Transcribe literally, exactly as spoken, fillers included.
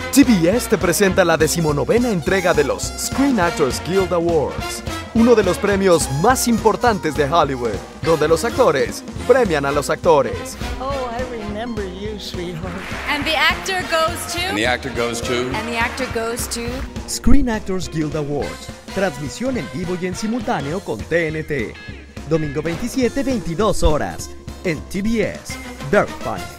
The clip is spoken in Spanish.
T B S te presenta la decimonovena entrega de los Screen Actors Guild Awards, uno de los premios más importantes de Hollywood, donde los actores premian a los actores. Oh, I remember you, sweetheart. And the actor goes to... And the actor goes to... And the actor goes to... Screen Actors Guild Awards, transmisión en vivo y en simultáneo con T N T. Domingo veintisiete, veintidós horas, en T B S. Very funny.